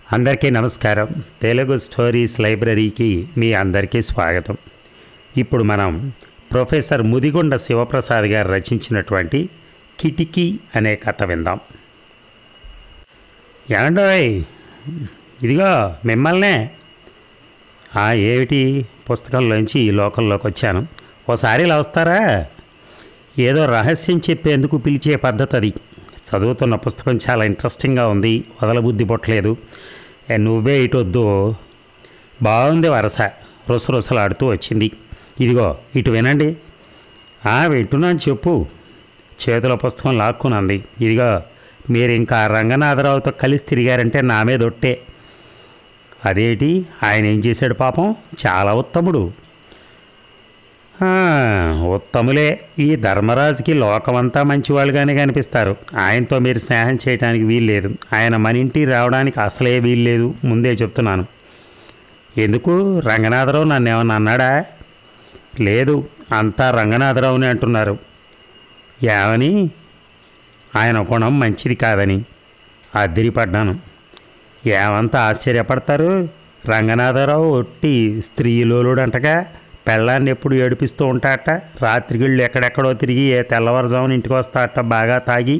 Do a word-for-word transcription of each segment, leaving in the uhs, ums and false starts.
అందరికీ నమస్కారం. తెలుగు స్టోరీస్ లైబ్రరీకి మీ అందరికీ స్వాగతం. ఇప్పుడు మనం ప్రొఫెసర్ ముదిగొండ శివప్రసాద్ గారు రచించినటువంటి కిటికీ అనే కథ విందాం. ఏమండోయ్, ఇదిగో మిమ్మల్నే. ఏమిటి? పుస్తకంలోంచి ఈ లోకంలోకి వచ్చాను. ఓసారి ఇలా వస్తారా? ఏదో రహస్యం చెప్పేందుకు పిలిచే పద్ధతి అది. చదువుతున్న పుస్తకం చాలా ఇంట్రెస్టింగ్గా ఉంది, వదలబుద్ధి పొట్టలేదు. నువ్వే ఇటొద్దు. బాగుంది వరస. రుసరుసలాడుతూ వచ్చింది. ఇదిగో ఇటు వినండి. వింటున్నాను, చెప్పు. చేతిలో పుస్తకం లాక్కునంది. ఇదిగో మీరు ఇంకా రంగనాథరావుతో కలిసి తిరిగారంటే నా మీద ఒట్టే. అదేంటి? ఆయన ఏం చేశాడు పాపం? చాలా ఉత్తముడు. ఉత్తములే. ఈ ధర్మరాజుకి లోకమంతా మంచివాళ్ళుగానే కనిపిస్తారు. ఆయనతో మీరు స్నేహం చేయడానికి వీల్లేదు. ఆయన మన ఇంటికి రావడానికి అసలే వీల్లేదు, ముందే చెప్తున్నాను. ఎందుకు? రంగనాథరావు నన్ను ఏమన్నా అన్నాడా? లేదు, అంతా రంగనాథరావుని అంటున్నారు. ఏమని? ఆయన గుణం మంచిది కాదని. అదిరిపడ్డాను. ఏమంతా ఆశ్చర్యపడతారు? రంగనాథరావు ఒట్టి స్త్రీలోలుడంటగా. పెళ్ళాన్ని ఎప్పుడు ఏడిపిస్తూ ఉంటాట. రాత్రిగిళ్ళు ఎక్కడెక్కడో తిరిగి ఏ తెల్లవారుజామున ఇంటికి వస్తాట బాగా తాగి.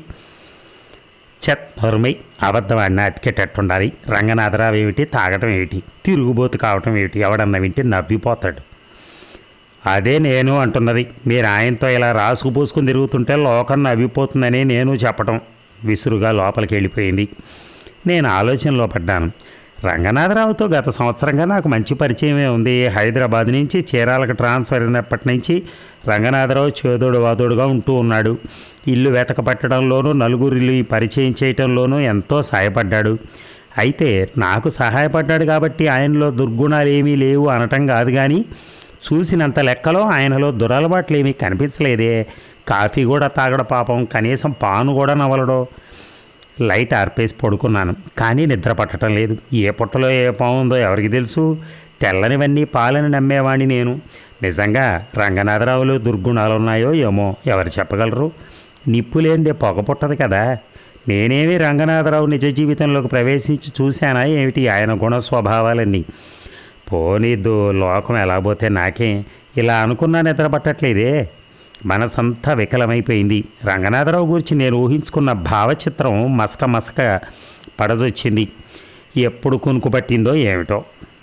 చెత్ హొరమై అబద్ధవాడిని అతికేటట్టుండాలి. రంగనాథరావు ఏమిటి, తాగటం ఏమిటి, తిరుగుబోతు కావటం ఏమిటి? ఎవడన్నా వింటే నవ్విపోతాడు. అదే నేను అంటున్నది. మీరు ఆయనతో ఇలా రాసుకు పూసుకుని తిరుగుతుంటే లోకం నవ్విపోతుందని నేను చెప్పటం. విసురుగా లోపలికి వెళ్ళిపోయింది. నేను ఆలోచనలో పడ్డాను. రంగనాథరావుతో గత సంవత్సరంగా నాకు మంచి పరిచయమే ఉంది. హైదరాబాద్ నుంచి చీరాలకు ట్రాన్స్ఫర్ అయినప్పటి నుంచి రంగనాథరావు చేదోడు వాదోడుగా ఉంటూ ఉన్నాడు. ఇల్లు వెతక పట్టడంలోనూ నలుగురిని పరిచయం చేయటంలోనూ ఎంతో సహాయపడ్డాడు. అయితే నాకు సహాయపడ్డాడు కాబట్టి ఆయనలో దుర్గుణాలు ఏమీ లేవు అనటం కాదు, కానీ చూసినంత లెక్కలో ఆయనలో దురలవాట్లు ఏమీ కనిపించలేదే. కాఫీ కూడా తాగడ పాపం, కనీసం పాను కూడా నవలడో. లైట్ ఆర్పేసి పడుకున్నాను, కానీ నిద్ర పట్టడం లేదు. ఏ పుట్టలో ఏ పాముందో ఎవరికి తెలుసు? తెల్లనివన్నీ పాలని నమ్మేవాణ్ణి నేను. నిజంగా రంగనాథరావులో దుర్గుణాలు ఉన్నాయో ఏమో ఎవరు చెప్పగలరు? నిప్పు లేనిదే పొగ పుట్టదు కదా. నేనేమి రంగనాథరావు నిజ జీవితంలోకి ప్రవేశించి చూశానా ఏమిటి ఆయన గుణ స్వభావాలన్నీ? పోనీద్దు, లోకం ఎలా పోతే నాకే. ఇలా అనుకున్నా నిద్ర పట్టట్లేదే. మనసంతా వికలమైపోయింది. రంగనాథరావు గురించి నేను ఊహించుకున్న భావచిత్రం మసక మసక పడజొచ్చింది. ఎప్పుడు కునుకు పట్టిందో ఏమిటో.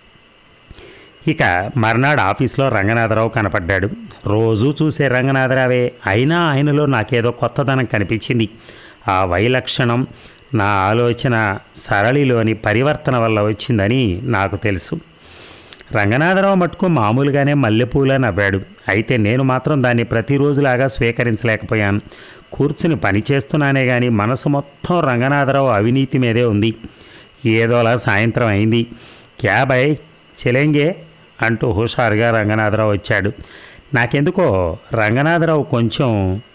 ఇక మర్నాడు ఆఫీస్లో రంగనాథరావు కనపడ్డాడు. రోజూ చూసే రంగనాథరావే, అయినా ఆయనలో నాకేదో కొత్తదనం కనిపించింది. ఆ వైలక్షణం నా ఆలోచన సరళిలోని పరివర్తన వల్ల వచ్చిందని నాకు తెలుసు. రంగనాథరావు మట్టుకు మామూలుగానే మల్లెపూలా నవ్వాడు. అయితే నేను మాత్రం దాన్ని ప్రతిరోజులాగా స్వీకరించలేకపోయాను. కూర్చుని పని చేస్తున్నానే కానీ మనసు మొత్తం రంగనాథరావు అవినీతి మీదే ఉంది. ఏదోలా సాయంత్రం అయింది. క్యాబై చెలెంగే అంటూ హుషారుగా రంగనాథరావు వచ్చాడు. నాకెందుకో రంగనాథరావు కొంచెం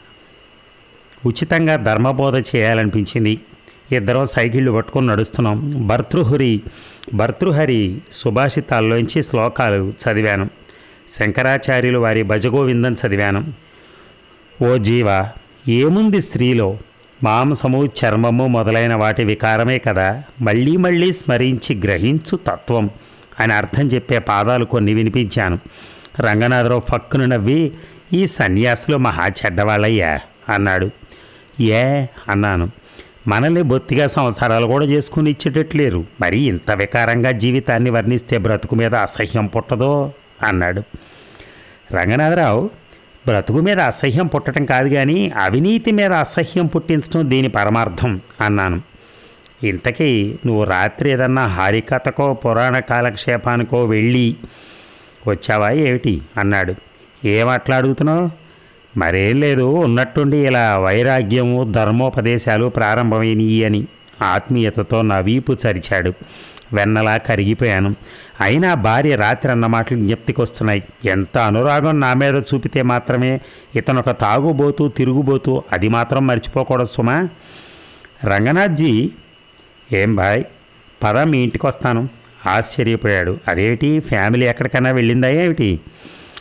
ఉచితంగా ధర్మబోధ చేయాలనిపించింది. ఇద్దరం సైకిళ్ళు పట్టుకొని నడుస్తున్నాం. భర్తృహరి భర్తృహరి సుభాషితాల్లోంచి శ్లోకాలు చదివాను. శంకరాచార్యులు వారి భజగోవిందం చదివాను. ఓ జీవ, ఏముంది స్త్రీలో? మాంసము, చర్మము మొదలైన వాటి వికారమే కదా. మళ్ళీ మళ్ళీ స్మరించి గ్రహించు తత్వం అని అర్థం చెప్పే పాదాలు కొన్ని వినిపించాను. రంగనాథరావు ఫక్కును నవ్వి, ఈ సన్యాసులు మహా చెడ్డవాళ్ళయ్యా అన్నాడు. ఏ అన్నాను. మనల్ని బొత్తిగా సంసారాలు కూడా చేసుకుని ఇచ్చేటట్లేరు. మరి ఇంత వికారంగా జీవితాన్ని వర్ణిస్తే బ్రతుకు మీద అసహ్యం పుట్టదో అన్నాడు. రంగనాథరావు, బ్రతుకు మీద అసహ్యం పుట్టడం కాదు కానీ అవినీతి మీద అసహ్యం పుట్టించడం దీని పరమార్థం అన్నాను. ఇంతకీ నువ్వు రాత్రి ఏదన్నా హరికథకో పురాణ కాలక్షేపానికో వెళ్ళి వచ్చావా ఏమిటి అన్నాడు. ఏం అట్లాడుగుతున్నావు? మరేం లేదు, ఉన్నట్టుండి ఇలా వైరాగ్యము ధర్మోపదేశాలు ప్రారంభమైనవి అని ఆత్మీయతతో నా వీపు చరిచాడు. వెన్నలా కరిగిపోయాను. అయినా భార్య రాత్రి అన్న మాటలు జ్ఞప్తికొస్తున్నాయి. ఎంత అనురాగం నా మీద చూపితే మాత్రమే ఇతనొక తాగుబోతూ తిరుగుబోతూ అది మాత్రం మర్చిపోకూడదు సుమా. రంగనాథ్జీ, ఏం బాయ్, పద మీ ఇంటికి వస్తాను. ఆశ్చర్యపోయాడు. అదేమిటి, ఫ్యామిలీ ఎక్కడికైనా వెళ్ళిందా ఏమిటి?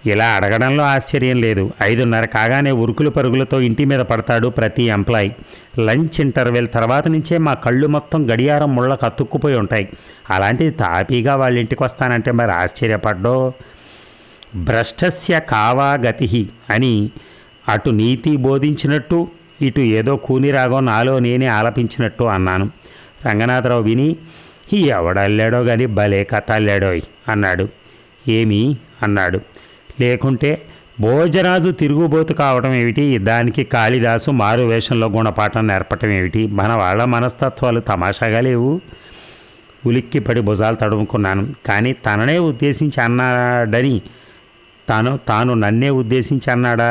ఇలా అడగడంలో ఆశ్చర్యం లేదు. ఐదున్నర కాగానే ఉరుకులు పరుగులతో ఇంటి మీద పడతాడు ప్రతి ఎంప్లాయ్. లంచ్ ఇంటర్వెల్ తర్వాత నుంచే మా కళ్ళు మొత్తం గడియారం ముళ్ళకు అతుక్కుపోయి ఉంటాయి. అలాంటిది తాపీగా వాళ్ళ ఇంటికి వస్తానంటే మరి ఆశ్చర్యపడ్డో. భ్రష్టస్య కావా గతి అని అటు నీతి బోధించినట్టు ఇటు ఏదో కూనిరాగో నాలో నేనే ఆలపించినట్టు అన్నాను. రంగనాథరావు విని ఈ ఎవడల్లాడో కానీ భలే కథ అల్లాడోయ్ అన్నాడు. ఏమి అన్నాడు. లేకుంటే భోజరాజు తిరుగుబోతు కావడం ఏమిటి, దానికి కాళిదాసు మారు వేషంలో గుణపాఠం నేర్పటం ఏమిటి, మన వాళ్ళ మనస్తత్వాలు తమాషాగా లేవు. ఉలిక్కిపడి భుజాలు తడుముకున్నాను. కానీ తననే ఉద్దేశించి అన్నాడని తాను తాను నన్నే ఉద్దేశించి అన్నాడా?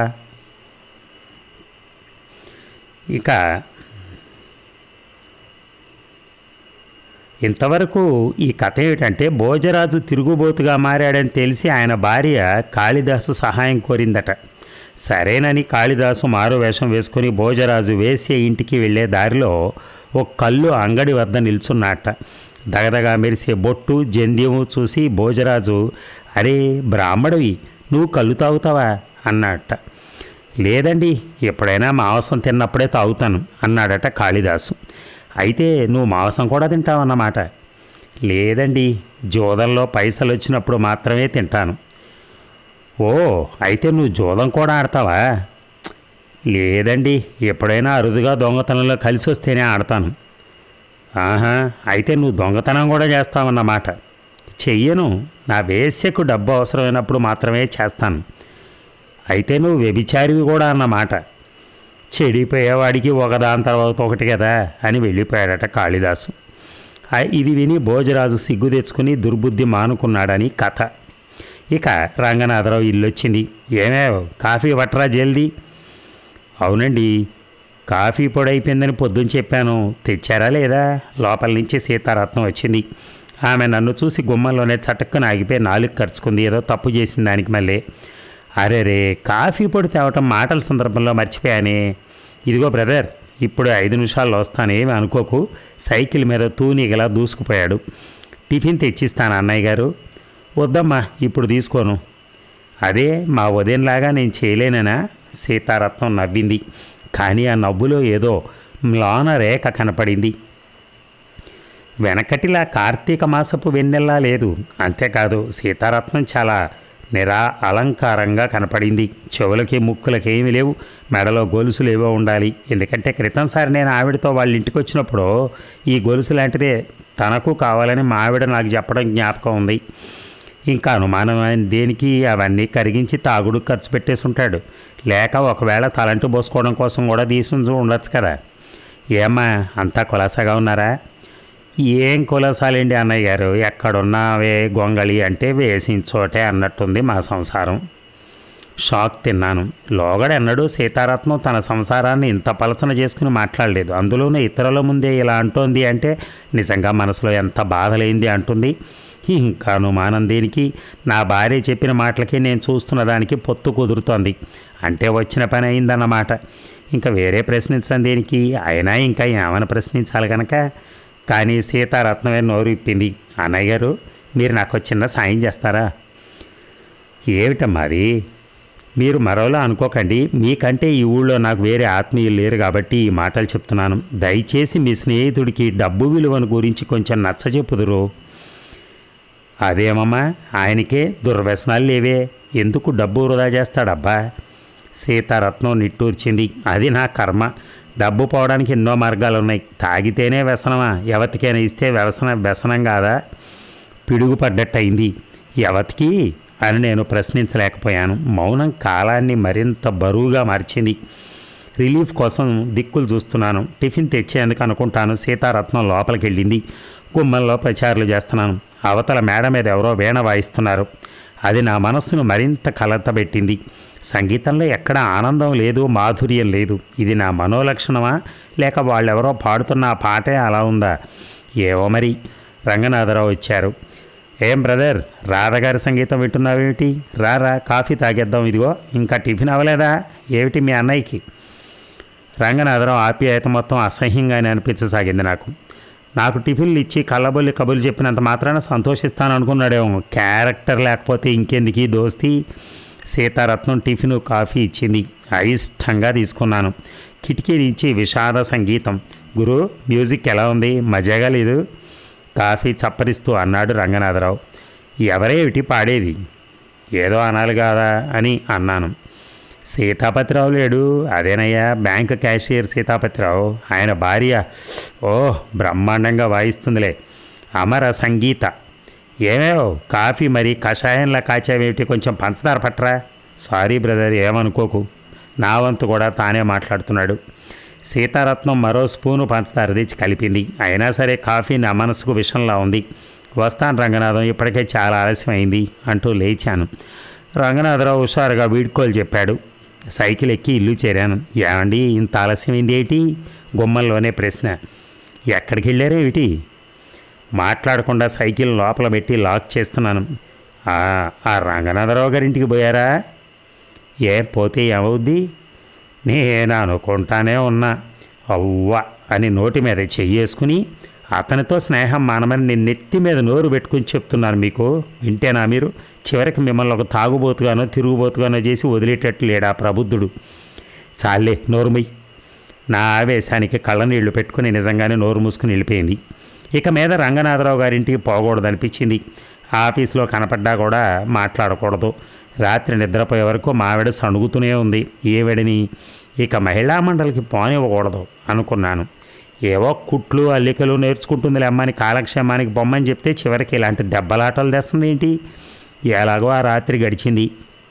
ఇక ఇంతవరకు ఈ కథ ఏమిటంటే, భోజరాజు తిరుగుబోతుగా మారాడని తెలిసి ఆయన భార్య కాళిదాసు సహాయం కోరిందట. సరేనని కాళిదాసు మారు వేషం వేసుకుని భోజరాజు వేసే ఇంటికి వెళ్ళే దారిలో ఒక కళ్ళు అంగడి వద్ద నిల్చున్నట్ట. దగదగా మెరిసే బొట్టు జంధ్యము చూసి భోజరాజు, అరే బ్రాహ్మడివి, నువ్వు కళ్ళు తాగుతావా అన్నట్ట. లేదండి, ఎప్పుడైనా మాంసం తిన్నప్పుడే తాగుతాను అన్నాడట కాళిదాసు. అయితే నువ్వు మాంసం కూడా తింటావన్నమాట. లేదండి, జోదంలో పైసలు వచ్చినప్పుడు మాత్రమే తింటాను. ఓ, అయితే నువ్వు జోదం కూడా ఆడతావా? లేదండి, ఎప్పుడైనా అరుదుగా దొంగతనంలో కలిసి వస్తేనే ఆడతాను. ఆహా, అయితే నువ్వు దొంగతనం కూడా చేస్తావన్నమాట. చెయ్యను, నా వేశ్యకు డబ్బు అవసరమైనప్పుడు మాత్రమే చేస్తాను. అయితే నువ్వు వ్యభిచారివి కూడా అన్నమాట. చెడిపోయేవాడికి ఒకదాని తర్వాత ఒకటి కదా అని వెళ్ళిపోయాడట కాళిదాసు. ఇది విని భోజరాజు సిగ్గు తెచ్చుకుని దుర్బుద్ధి మానుకున్నాడని కథ. ఇక రంగనాథరావు ఇల్లు వచ్చింది. ఏమే కాఫీ పట్టరా జల్దీ. అవునండి, కాఫీ పొడి అయిపోయిందని పొద్దున్న చెప్పాను, తెచ్చారా లేదా? లోపల నుంచి సీతారత్నం వచ్చింది. ఆమె నన్ను చూసి గుమ్మంలోనే చటక్కున ఆగిపోయి నాలుగు ఖర్చుకుంది. ఏదో తప్పు చేసిన దానికి మళ్ళీ. అరే రే, కాఫీ పొడి తేవటం మాటల సందర్భంలో మర్చిపోయానే. ఇదిగో బ్రదర్, ఇప్పుడు ఐదు నిమిషాల్లో వస్తాను, ఏమి అనుకోకు. సైకిల్ మీద తూనీగలా దూసుకుపోయాడు. టిఫిన్ తెచ్చిస్తాను అన్నయ్య గారు. వద్దమ్మా, ఇప్పుడు తీసుకోను. అదే మా ఉదయంలాగా నేను చేయలేననా? సీతారత్నం నవ్వింది. కానీ ఆ నవ్వులో ఏదో మ్లాన రేఖ కనపడింది. వెనకటిలా కార్తీక మాసపు వెన్నెల్లా లేదు. అంతేకాదు, సీతారత్నం చాలా నిరా అలంకారంగా కనపడింది. చెవులకి ముక్కులకి ఏమీ లేవు, మెడలో గొలుసులు ఏవో ఉండాలి. ఎందుకంటే క్రితంసారి నేను ఆవిడతో వాళ్ళ ఇంటికి వచ్చినప్పుడు ఈ గొలుసు లాంటిదే తనకు కావాలని మా ఆవిడ నాకు చెప్పడం జ్ఞాపకం ఉంది. ఇంకా అనుమానమైన దేనికి అవన్నీ కరిగించి తాగుడు ఖర్చు పెట్టేసి ఉంటాడు. లేక ఒకవేళ తలంటు పోసుకోవడం కోసం కూడా తీసుకుని ఉండొచ్చు కదా. ఏమ్మా, అంతా కులాసాగా ఉన్నారా? ఏం కులాసాలేండి అన్నయ్య గారు, ఎక్కడున్నావే గొంగళి అంటే వేసిన చోటే అన్నట్టుంది మా సంసారం. షాక్ తిన్నాను. లోగడెన్నడూ సీతారత్నం తన సంసారాన్ని ఇంత పలసన చేసుకుని మాట్లాడలేదు. అందులోనూ ఇతరుల ముందే ఇలా అంటోంది అంటే నిజంగా మనసులో ఎంత బాధలేంది అంటుంది. ఇంకా అనుమానం దేనికి? నా భార్య చెప్పిన మాటలకి నేను చూస్తున్న దానికి పొత్తు కుదురుతోంది అంటే వచ్చిన పని అయిందన్నమాట. ఇంకా వేరే ప్రశ్నించడం దేనికి? అయినా ఇంకా ఏమైనా ప్రశ్నించాలి కనుక. కానీ సీతారత్నమే నోరు ఇప్పింది. అన్నయ్య గారు, మీరు నాకు చిన్న సాయం చేస్తారా? ఏమిటమ్మా అది? మీరు మరోలా అనుకోకండి. మీకంటే ఈ ఊళ్ళో నాకు వేరే ఆత్మీయులు లేరు కాబట్టి ఈ మాటలు చెప్తున్నాను. దయచేసి మీ స్నేహితుడికి డబ్బు విలువను గురించి కొంచెం నచ్చచెప్పుదురు. అదేమమ్మా, ఆయనకే దుర్వ్యసనాలు లేవే, ఎందుకు డబ్బు వృధా చేస్తాడబ్బా? సీతారత్నం నిట్టూర్చింది. అది నా కర్మ. డబ్బు పోవడానికి ఎన్నో మార్గాలు ఉన్నాయి. తాగితేనే వ్యసనమా? ఎవతికైనా ఇస్తే వ్యసన వ్యసనం కాదా? పిడుగుపడ్డట్టయింది. ఎవతికి అని నేను ప్రశ్నించలేకపోయాను. మౌనం కాలాన్ని మరింత బరువుగా మార్చింది. రిలీఫ్ కోసం దిక్కులు చూస్తున్నాను. టిఫిన్ తెచ్చేందుకు అనుకుంటాను. సీతారత్నం లోపలికి వెళ్ళింది. గుమ్మంలో ప్రచారాలు చేస్తున్నాను. అవతల మేడ మీద ఎవరో వీణ వాయిస్తున్నారు. అది నా మనస్సును మరింత కలతబెట్టింది. సంగీతంలో ఎక్కడ ఆనందం లేదు, మాధుర్యం లేదు. ఇది నా మనోలక్షణమా, లేక వాళ్ళెవరో పాడుతున్న ఆ పాటే అలా ఉందా? ఏవో మరి. రంగనాథరావు వచ్చారు. ఏం బ్రదర్, రాధగారి సంగీతం వింటున్నావేమిటి? రారా, కాఫీ తాగేద్దాం. ఇదిగో ఇంకా టిఫిన్ అవ్వలేదా ఏమిటి మీ అన్నయ్యకి? రంగనాథరావు ఆప్యాయత మొత్తం అసహ్యంగానే అనిపించసాగింది నాకు. నాకు టిఫిన్లు ఇచ్చి కళ్ళబొల్లి కబుర్లు చెప్పినంత మాత్రాన సంతోషిస్తాను అనుకున్నాడేమో. క్యారెక్టర్ లేకపోతే ఇంకెందుకు దోస్తి? సీతారత్నం టిఫిను కాఫీ ఇచ్చింది. అయిష్టంగా తీసుకున్నాను. కిటికీ నుంచి విషాద సంగీతం. గురు, మ్యూజిక్ ఎలా ఉంది? మజాగా లేదు? కాఫీ చప్పరిస్తూ అన్నాడు రంగనాథరావు. ఎవరేమిటి పాడేది? ఏదో అనాలి కాదా అని అన్నాను. సీతాపతిరావు లేడు? అదేనయ్యా, బ్యాంక్ క్యాషియర్ సీతాపతిరావు. ఆయన భార్య ఓ బ్రహ్మాండంగా వాయిస్తుందిలే, అమర సంగీత. ఏమేవో కాఫీ మరి కషాయంలా కాచావేమిటి? కొంచెం పంచదార పట్టరా. సారీ బ్రదర్, ఏమనుకోకు. నా వంతు కూడా తానే మాట్లాడుతున్నాడు. సీతారత్నం మరో స్పూను పంచదార తెచ్చి కలిపింది. అయినా సరే కాఫీ నా మనసుకు విషంలా ఉంది. వస్తాను రంగనాథం, ఇప్పటికే చాలా ఆలస్యం అయింది అంటూ లేచాను. రంగనాథరావు హుషారుగా వీడ్కోలు చెప్పాడు. సైకిల్ ఎక్కి ఇల్లు చేరాను. ఏమండి, ఇంత ఆలస్యమైంది ఏంటి? గుమ్మంలోనే ప్రశ్న. ఎక్కడికి వెళ్ళారేమిటి? మాట్లాడకుండా సైకిల్ లోపల పెట్టి లాక్ చేస్తున్నాను. ఆ రంగనాథరావు గారింటికి పోయారా? ఏ పోతే ఏమవుద్ది? నేను అనుకుంటానే ఉన్నా. అవ్వ అని నోటి మీద చెయ్యేసుకుని అతనితో స్నేహం మానమని నేను నెత్తి మీద నోరు పెట్టుకుని చెప్తున్నాను మీకు. వింటేనా మీరు? చివరికి మిమ్మల్ని ఒక తాగుబోతుగానో తిరుగుబోతుగానో చేసి వదిలేటట్లు లేడా ప్రబుద్ధుడు. చాలే నోరుమై. నా ఆవేశానికి కళ్ళనీళ్లు పెట్టుకుని నిజంగానే నోరు మూసుకుని వెళ్ళిపోయింది. ఇక మీద రంగనాథరావు గారింటికి పోకూడదనిపించింది. ఆఫీస్లో కనపడ్డా కూడా మాట్లాడకూడదు. రాత్రి నిద్రపోయే వరకు మావిడ సణుగుతూనే ఉంది. ఏవిడని ఇక మహిళా మండలికి పోనివ్వకూడదు అనుకున్నాను. ఏవో కుట్లు అల్లికలు నేర్చుకుంటుందిలే అమ్మని కాలక్షేమానికి బొమ్మని చెప్తే చివరికి ఇలాంటి దెబ్బలాటలు తెస్తుంది ఏంటి? ఎలాగో ఆ రాత్రి గడిచింది.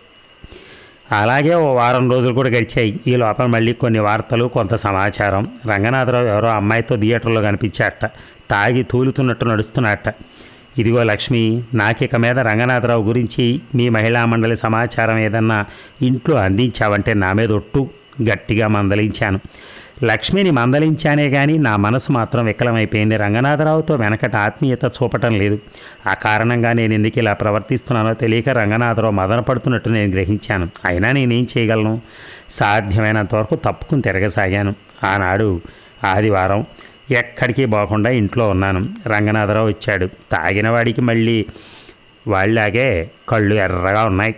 అలాగే ఓ వారం రోజులు కూడా గడిచాయి. ఈ లోపల మళ్ళీ కొన్ని వార్తలు, కొంత సమాచారం. రంగనాథరావు ఎవరో అమ్మాయితో థియేటర్లో కనిపించాట. తాగి తూలుతున్నట్టు నడుస్తున్నట్ట. ఇదిగో లక్ష్మి, నాకిక మీద రంగనాథరావు గురించి మీ మహిళా మండలి సమాచారం ఏదన్నా ఇంట్లో అందించావంటే నా మీద ఒట్టు. గట్టిగా మందలించాను. లక్ష్మిని మందలించానే కానీ నా మనసు మాత్రం వికలమైపోయింది. రంగనాథరావుతో వెనకట ఆత్మీయత చూపటం లేదు. ఆ కారణంగా నేను ఎందుకు ఇలా ప్రవర్తిస్తున్నానో తెలియక రంగనాథరావు మదన పడుతున్నట్టు నేను గ్రహించాను. అయినా నేనేం చేయగలను? సాధ్యమైనంత వరకు తప్పుకుని తిరగసాగాను. ఆనాడు ఆదివారం. ఎక్కడికి పోకుండా ఇంట్లో ఉన్నాను. రంగనాథరావు వచ్చాడు. తాగిన వాడికి మళ్ళీ వాళ్ళలాగే కళ్ళు ఎర్రగా ఉన్నాయి.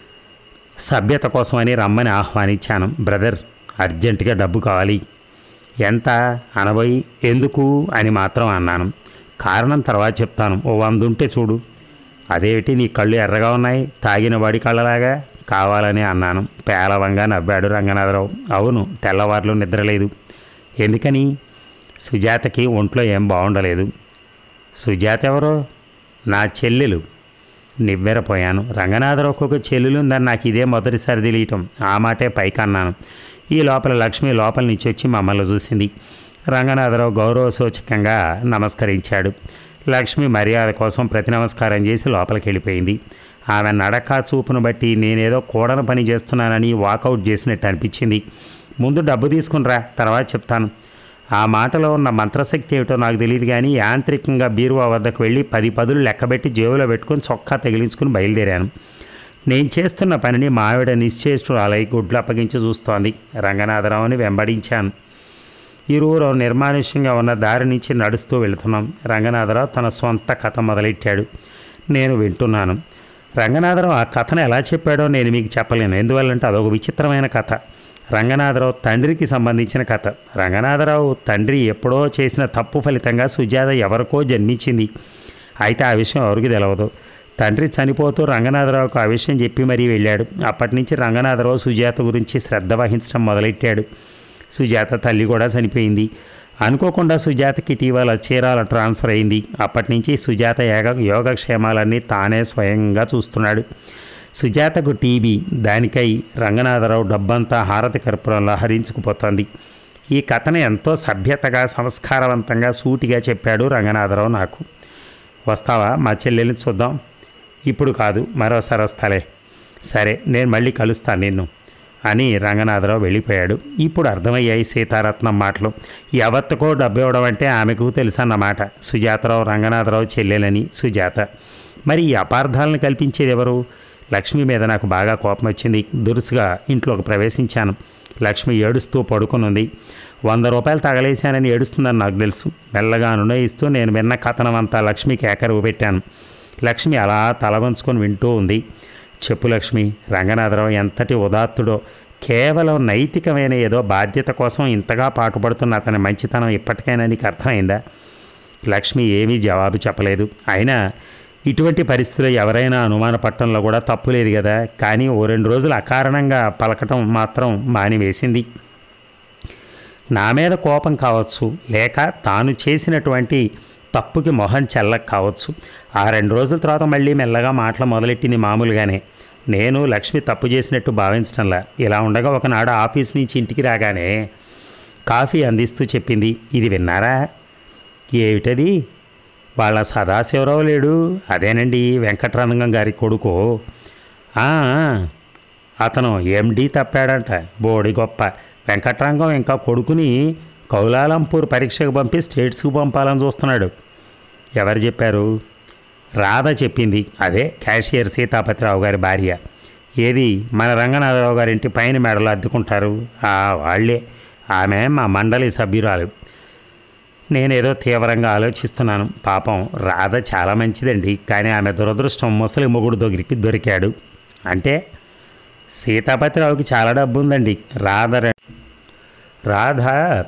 సభ్యత కోసమని రమ్మని ఆహ్వానించాను. బ్రదర్, అర్జెంటుగా డబ్బు కావాలి. ఎంత అనబోయి ఎందుకు అని మాత్రం అన్నాను. కారణం తర్వాత చెప్తాను. ఓ వంద ఉంటే చూడు. అదేమిటి నీ కళ్ళు ఎర్రగా ఉన్నాయి? తాగిన వాడి కళ్ళలాగా? కావాలని అన్నాను. పేలవంగా నవ్వాడు రంగనాథరావు. అవును, తెల్లవారులు నిద్రలేదు. ఎందుకని? సుజాతకి ఒంట్లో ఏం బాగుండలేదు. సుజాత ఎవరో? నా చెల్లెలు. నివ్వెరపోయాను. రంగనాథరావుకు ఒక చెల్లెలు ఉందని నాకు ఇదే మొదటిసారి తెలియటం. ఆ మాటే పైకన్నాను. ఈ లోపల లక్ష్మి లోపల నుంచి వచ్చి మమ్మల్ని చూసింది. రంగనాథరావు గౌరవ సూచకంగా నమస్కరించాడు. లక్ష్మి మర్యాద కోసం ప్రతి నమస్కారం చేసి లోపలికి వెళ్ళిపోయింది. ఆమె నడక చూపును బట్టి నేనేదో కూడని పని చేస్తున్నానని వాకౌట్ చేసినట్టు అనిపించింది. ముందు డబ్బు తీసుకునిరా, తర్వాత చెప్తాను. ఆ మాటలో ఉన్న మంత్రశక్తి ఏమిటో నాకు తెలియదు కానీ యాంత్రికంగా బీరువా వద్దకు వెళ్ళి పది పదులు లెక్కబెట్టి జేబులో పెట్టుకుని చొక్కా తగిలించుకుని బయలుదేరాను. నేను చేస్తున్న పనిని మావిడ నిశ్చేష్టురాలై గుడ్లు అప్పగించి చూస్తోంది. రంగనాథరావుని వెంబడించాను. ఇరువురు నిర్మానుష్యంగా ఉన్న దారి నుంచి నడుస్తూ వెళుతున్నాం. రంగనాథరావు తన సొంత కథ మొదలెట్టాడు. నేను వింటున్నాను. రంగనాథరావు ఆ కథను ఎలా చెప్పాడో నేను మీకు చెప్పలేను. ఎందువల్లంటే అదొక విచిత్రమైన కథ. రంగనాథరావు తండ్రికి సంబంధించిన కథ. రంగనాథరావు తండ్రి ఎప్పుడో చేసిన తప్పు ఫలితంగా సుజాత ఎవరికో జన్మించింది. అయితే ఆ విషయం ఎవరికి తెలవదు. తండ్రి చనిపోతూ రంగనాథరావుకు ఆ విషయం చెప్పి మరీ వెళ్ళాడు. అప్పటి నుంచి రంగనాథరావు సుజాత గురించి శ్రద్ధ వహించడం మొదలెట్టాడు. సుజాత తల్లి కూడా చనిపోయింది. అనుకోకుండా సుజాతకి ఇటీవల చీరాల ట్రాన్స్ఫర్ అయింది. అప్పటి నుంచి సుజాత యోగ యోగక్షేమాలన్నీ తానే స్వయంగా చూస్తున్నాడు. సుజాతకు టీబీ. దానికై రంగనాథరావు డబ్బంతా హారతి కర్పూరంలో హరించుకుపోతుంది. ఈ కథను ఎంతో సభ్యతగా సంస్కారవంతంగా సూటిగా చెప్పాడు రంగనాథరావు నాకు. వస్తావా? మా చెల్లెల్ని చూద్దాం. ఇప్పుడు కాదు, మరోసారి వస్తాలే. సరే, నేను మళ్ళీ కలుస్తాను నిన్ను అని రంగనాథరావు వెళ్ళిపోయాడు. ఇప్పుడు అర్థమయ్యాయి సీతారత్నం మాటలు. ఎవరికో డబ్బు ఇవ్వడం అంటే ఆమెకు తెలుసన్నమాట. సుజాతరావు రంగనాథరావు చెల్లెలని. సుజాత మరి ఈ అపార్థాలను కల్పించేది ఎవరు? లక్ష్మి మీద నాకు బాగా కోపం వచ్చింది. దురుసుగా ఇంట్లోకి ప్రవేశించాను. లక్ష్మి ఏడుస్తూ పడుకునుంది. వంద రూపాయలు తగలేశానని ఏడుస్తుందని నాకు తెలుసు. మెల్లగా అనునయిస్తూ నేను విన్న కథనం అంతా లక్ష్మికి ఏకరువు పెట్టాను. లక్ష్మి అలా తల వంచుకొని వింటూ ఉంది. చెప్పు లక్ష్మి. రంగనాథరావు ఎంతటి ఉదాత్తుడో. కేవలం నైతికమైన ఏదో బాధ్యత కోసం ఇంతగా పాటుపడుతున్న అతని మంచితనం ఇప్పటికైనా నీకు అర్థమైందా? లక్ష్మి ఏమీ జవాబు చెప్పలేదు. అయినా ఇటువంటి పరిస్థితుల్లో ఎవరైనా అనుమానపట్టడంలో కూడా తప్పు లేదు కదా. కానీ ఓ రెండు రోజులు అకారణంగా పలకటం మాత్రం మానివేసింది. నా మీద కోపం కావచ్చు, లేక తాను చేసినటువంటి తప్పుకి మొహం చెల్లక కావచ్చు. ఆ రెండు రోజుల తర్వాత మళ్ళీ మెల్లగా మాటలు మొదలెట్టింది మామూలుగానే. నేను లక్ష్మి తప్పు చేసినట్టు భావించడంలా. ఇలా ఉండగా ఒకనాడు ఆఫీస్ నుంచి ఇంటికి రాగానే కాఫీ అందిస్తూ చెప్పింది, ఇది విన్నారా? ఏమిటది? వాళ్ళ సదాశివరావు లేడు, అదేనండి వెంకటరంగం గారి కొడుకు. అతను ఎండీ తప్పాడంట. బోడి గొప్ప. వెంకటరంగం ఇంకా కొడుకుని కౌలాలంపూర్ పరీక్షకు పంపి స్టేట్స్కు పంపాలని చూస్తున్నాడు. ఎవరు చెప్పారు? రాధ చెప్పింది. అదే క్యాషియర్ సీతాపతిరావు గారి భార్య. ఏది మన రంగనాథరావు గారింటి పైన మేడలో అద్దుకుంటారు వాళ్ళే. ఆమె మా మండలి సభ్యురాలు. నేనేదో తీవ్రంగా ఆలోచిస్తున్నాను. పాపం రాధ చాలా మంచిదండి, కానీ ఆమె దురదృష్టం ముసలి మొగుడు దొరికి దొరికాడు. అంటే సీతాపతిరావుకి చాలా డబ్బు ఉందండి. రాధ రాధ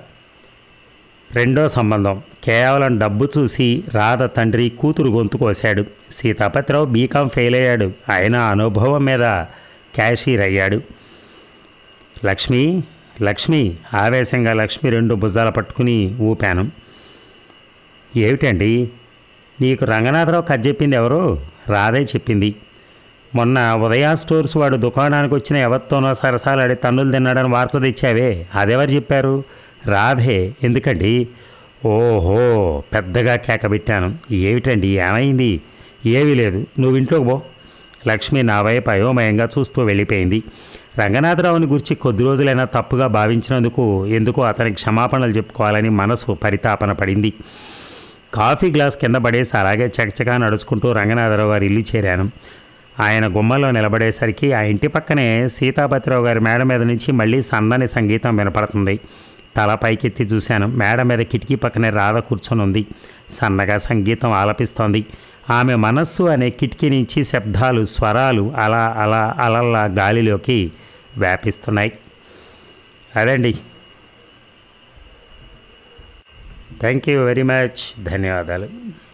రెండో సంబంధం. కేవలం డబ్బు చూసి రాధ తండ్రి కూతురు గొంతు కోశాడు. సీతాపతిరావు బీకామ్ ఫెయిల్ అయ్యాడు. ఆయన అనుభవం మీద క్యాషియర్ అయ్యాడు. లక్ష్మి లక్ష్మి ఆవేశంగా లక్ష్మి రెండు భుజాలు పట్టుకుని ఊపాను. ఏమిటండి? నీకు రంగనాథరావు కథ చెప్పింది ఎవరు? రాధే చెప్పింది. మొన్న ఉదయ స్టోర్స్ వాడు దుకాణానికి వచ్చిన ఎవరితోనో సరసాలాడి తన్నులు తిన్నాడని వార్త తెచ్చావే, అదెవరు చెప్పారు? రాధే. ఎందుకండి? ఓహో, పెద్దగా కేకబెట్టాను. ఏమిటండి, ఏమైంది? ఏమీ లేదు, నువ్వు ఇంట్లోకి పో. లక్ష్మి నా వైపు అయోమయంగా చూస్తూ వెళ్ళిపోయింది. రంగనాథరావుని గురించి కొద్ది రోజులైనా తప్పుగా భావించినందుకు ఎందుకో అతనికి క్షమాపణలు చెప్పుకోవాలని మనసు పరితాపన పడింది. కాఫీ గ్లాస్ కింద పడేసి అలాగే చకచకా నడుచుకుంటూ రంగనాథరావు గారి ఇల్లు చేరాను. ఆయన గుమ్మలో నిలబడేసరికి ఆ ఇంటి పక్కనే సీతాపతిరావు గారి మేడ మీద నుంచి మళ్ళీ సన్నని సంగీతం వినపడుతుంది. తల పైకెత్తి చూశాను. మేడ మీద కిటికీ పక్కనే రాధ కూర్చొని ఉంది. సన్నగా సంగీతం ఆలపిస్తోంది. ఆమె మనస్సు అనే కిటికీ నుంచి శబ్దాలు, స్వరాలు అలా అలా అలల్లా గాలిలోకి వ్యాపిస్తున్నాయి. అదండి. Thank you very much. ధన్యవాదాలు.